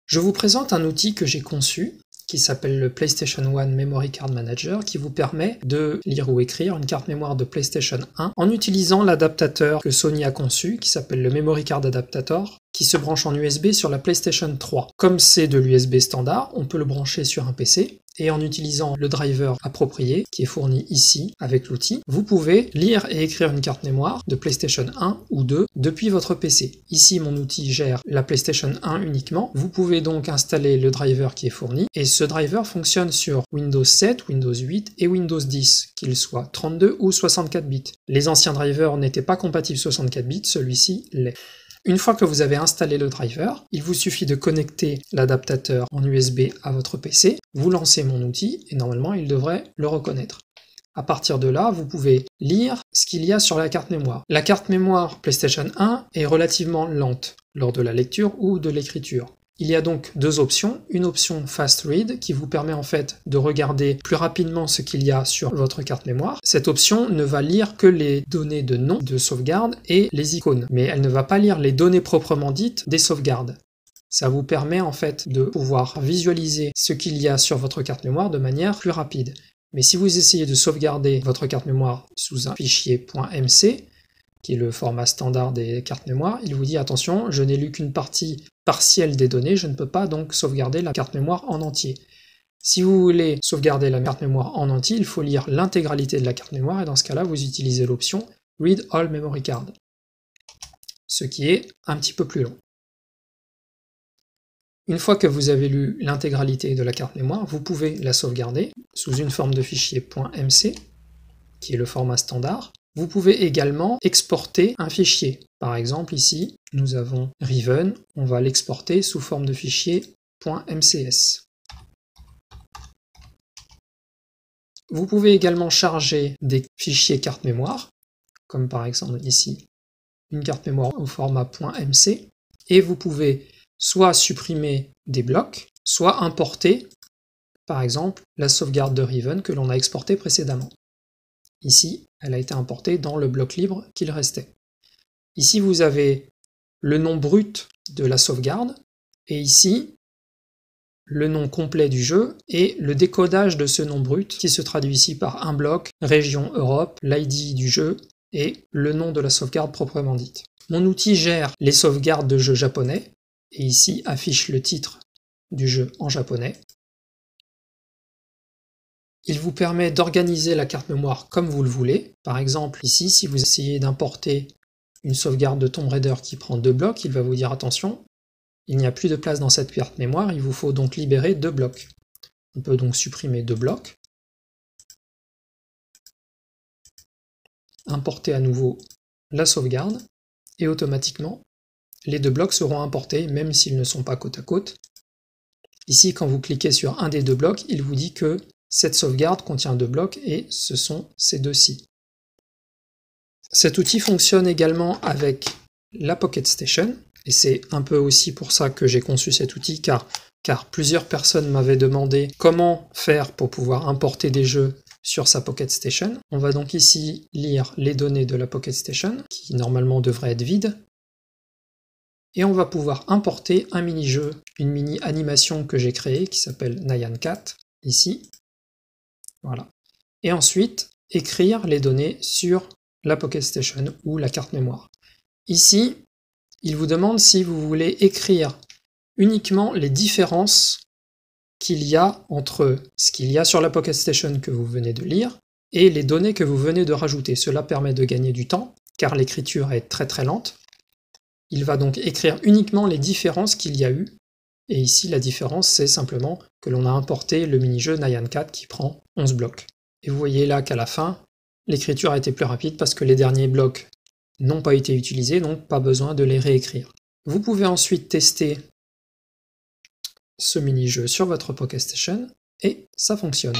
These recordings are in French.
Je vous présente un outil que j'ai conçu, qui s'appelle le PlayStation 1 Memory Card Manager, qui vous permet de lire ou écrire une carte mémoire de PlayStation 1 en utilisant l'adaptateur que Sony a conçu, qui s'appelle le Memory Card Adaptator, qui se branche en USB sur la PlayStation 3. Comme c'est de l'USB standard, on peut le brancher sur un PC, et en utilisant le driver approprié, qui est fourni ici avec l'outil, vous pouvez lire et écrire une carte mémoire de PlayStation 1 ou 2 depuis votre PC. Ici, mon outil gère la PlayStation 1 uniquement. Vous pouvez donc installer le driver qui est fourni, et ce driver fonctionne sur Windows 7, Windows 8 et Windows 10, qu'il soit 32 ou 64 bits. Les anciens drivers n'étaient pas compatibles 64 bits, celui-ci l'est. Une fois que vous avez installé le driver, il vous suffit de connecter l'adaptateur en USB à votre PC, vous lancez mon outil et normalement il devrait le reconnaître. À partir de là, vous pouvez lire ce qu'il y a sur la carte mémoire. La carte mémoire PlayStation 1 est relativement lente lors de la lecture ou de l'écriture. Il y a donc deux options, une option Fast Read qui vous permet en fait de regarder plus rapidement ce qu'il y a sur votre carte mémoire. Cette option ne va lire que les données de nom de sauvegarde et les icônes, mais elle ne va pas lire les données proprement dites des sauvegardes. Ça vous permet en fait de pouvoir visualiser ce qu'il y a sur votre carte mémoire de manière plus rapide. Mais si vous essayez de sauvegarder votre carte mémoire sous un fichier .mc, qui est le format standard des cartes mémoire, il vous dit attention, je n'ai lu qu'une partie partielle des données, je ne peux pas donc sauvegarder la carte mémoire en entier. Si vous voulez sauvegarder la carte mémoire en entier, il faut lire l'intégralité de la carte mémoire, et dans ce cas-là, vous utilisez l'option Read All Memory Card, ce qui est un petit peu plus long. Une fois que vous avez lu l'intégralité de la carte mémoire, vous pouvez la sauvegarder sous une forme de fichier .mc, qui est le format standard. Vous pouvez également exporter un fichier. Par exemple, ici, nous avons Riven, on va l'exporter sous forme de fichier .mcs. Vous pouvez également charger des fichiers carte mémoire, comme par exemple ici, une carte mémoire au format .mc, et vous pouvez soit supprimer des blocs, soit importer, par exemple, la sauvegarde de Riven que l'on a exportée précédemment. Ici, elle a été importée dans le bloc libre qu'il restait. Ici, vous avez le nom brut de la sauvegarde, et ici, le nom complet du jeu et le décodage de ce nom brut, qui se traduit ici par un bloc, région Europe, l'ID du jeu et le nom de la sauvegarde proprement dite. Mon outil gère les sauvegardes de jeux japonais, et ici affiche le titre du jeu en japonais. Il vous permet d'organiser la carte mémoire comme vous le voulez. Par exemple, ici, si vous essayez d'importer une sauvegarde de Tomb Raider qui prend 2 blocs, il va vous dire attention, il n'y a plus de place dans cette carte mémoire, il vous faut donc libérer 2 blocs. On peut donc supprimer 2 blocs, importer à nouveau la sauvegarde, et automatiquement, les 2 blocs seront importés, même s'ils ne sont pas côte à côte. Ici, quand vous cliquez sur un des 2 blocs, il vous dit que cette sauvegarde contient 2 blocs et ce sont ces deux-ci. Cet outil fonctionne également avec la Pocket Station, et c'est un peu aussi pour ça que j'ai conçu cet outil, car plusieurs personnes m'avaient demandé comment faire pour pouvoir importer des jeux sur sa Pocket Station. On va donc ici lire les données de la Pocket Station, qui normalement devrait être vide, et on va pouvoir importer un mini-jeu, une mini-animation que j'ai créée, qui s'appelle Nyan Cat, ici. Voilà. Et ensuite, écrire les données sur la Pocket Station ou la carte mémoire. Ici, il vous demande si vous voulez écrire uniquement les différences qu'il y a entre ce qu'il y a sur la Pocket Station que vous venez de lire et les données que vous venez de rajouter. Cela permet de gagner du temps, car l'écriture est très très lente. Il va donc écrire uniquement les différences qu'il y a eu. Et ici, la différence, c'est simplement que l'on a importé le mini-jeu Nyan Cat qui prend 11 blocs. Et vous voyez là qu'à la fin, l'écriture a été plus rapide parce que les derniers blocs n'ont pas été utilisés, donc pas besoin de les réécrire. Vous pouvez ensuite tester ce mini-jeu sur votre Pocket Station, et ça fonctionne.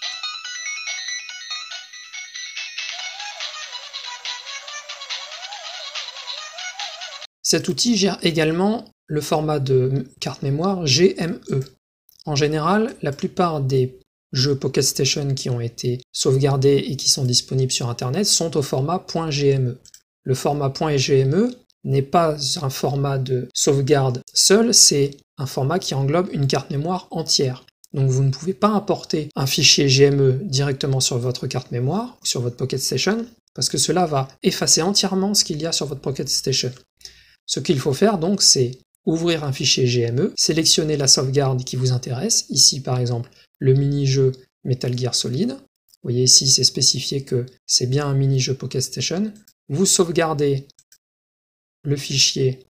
Cet outil gère également le format de carte mémoire GME. En général, la plupart des jeux Pocket Station qui ont été sauvegardés et qui sont disponibles sur Internet sont au format .gme. Le format .gme n'est pas un format de sauvegarde seul, c'est un format qui englobe une carte mémoire entière. Donc vous ne pouvez pas importer un fichier GME directement sur votre carte mémoire, sur votre Pocket Station, parce que cela va effacer entièrement ce qu'il y a sur votre Pocket Station. Ce qu'il faut faire donc, c'est ouvrir un fichier GME, sélectionner la sauvegarde qui vous intéresse, ici par exemple le mini-jeu Metal Gear Solid. Vous voyez ici c'est spécifié que c'est bien un mini-jeu Pocket Station. Vous sauvegardez le fichier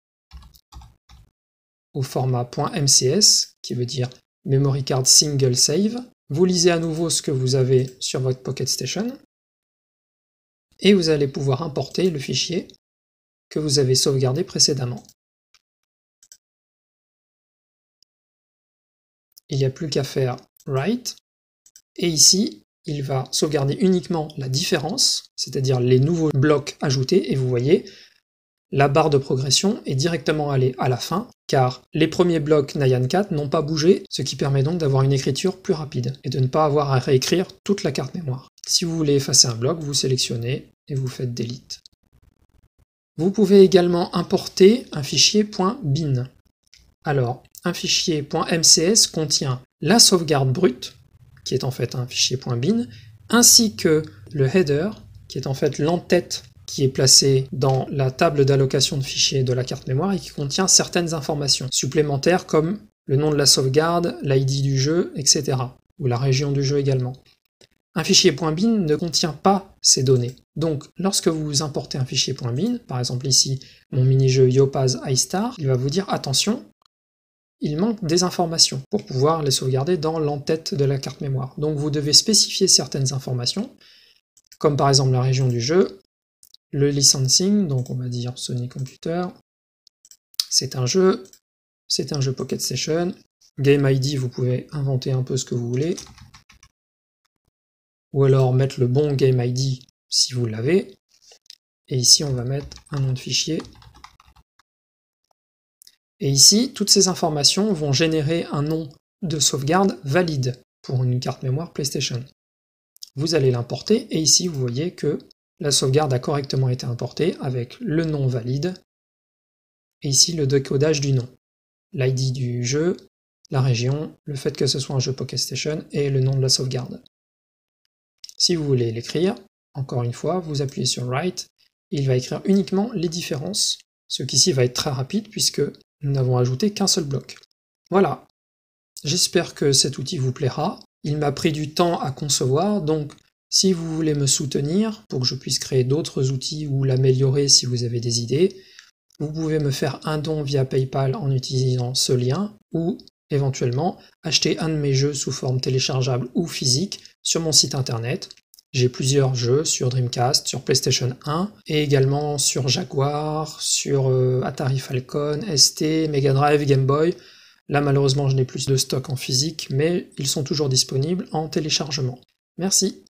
au format .mcs, qui veut dire Memory Card Single Save. Vous lisez à nouveau ce que vous avez sur votre Pocket Station, et vous allez pouvoir importer le fichier que vous avez sauvegardé précédemment. Il n'y a plus qu'à faire Write, et ici, il va sauvegarder uniquement la différence, c'est-à-dire les nouveaux blocs ajoutés, et vous voyez, la barre de progression est directement allée à la fin, car les premiers blocs Nyan 4 n'ont pas bougé, ce qui permet donc d'avoir une écriture plus rapide, et de ne pas avoir à réécrire toute la carte mémoire. Si vous voulez effacer un bloc, vous sélectionnez et vous faites Delete. Vous pouvez également importer un fichier .bin. Alors, un fichier .mcs contient la sauvegarde brute, qui est en fait un fichier .bin, ainsi que le header, qui est en fait l'entête qui est placée dans la table d'allocation de fichiers de la carte mémoire et qui contient certaines informations supplémentaires comme le nom de la sauvegarde, l'ID du jeu, etc. ou la région du jeu également. Un fichier .bin ne contient pas ces données. Donc, lorsque vous importez un fichier .bin, par exemple ici, mon mini-jeu Yopaz iStar, il va vous dire attention, il manque des informations pour pouvoir les sauvegarder dans l'entête de la carte mémoire. Donc vous devez spécifier certaines informations, comme par exemple la région du jeu, le licensing, donc on va dire Sony Computer, c'est un jeu Pocket Station, Game ID, vous pouvez inventer un peu ce que vous voulez, ou alors mettre le bon Game ID si vous l'avez, et ici on va mettre un nom de fichier. Et ici, toutes ces informations vont générer un nom de sauvegarde valide pour une carte mémoire PlayStation. Vous allez l'importer, et ici vous voyez que la sauvegarde a correctement été importée avec le nom valide, et ici le décodage du nom, l'ID du jeu, la région, le fait que ce soit un jeu Pocket Station, et le nom de la sauvegarde. Si vous voulez l'écrire, encore une fois, vous appuyez sur Write, et il va écrire uniquement les différences, ce qui ici va être très rapide puisque nous n'avons ajouté qu'un seul bloc. Voilà, j'espère que cet outil vous plaira. Il m'a pris du temps à concevoir, donc si vous voulez me soutenir pour que je puisse créer d'autres outils ou l'améliorer si vous avez des idées, vous pouvez me faire un don via PayPal en utilisant ce lien, ou éventuellement acheter un de mes jeux sous forme téléchargeable ou physique sur mon site internet. J'ai plusieurs jeux sur Dreamcast, sur PlayStation 1, et également sur Jaguar, sur Atari Falcon, ST, Mega Drive, Game Boy. Là malheureusement je n'ai plus de stock en physique, mais ils sont toujours disponibles en téléchargement. Merci.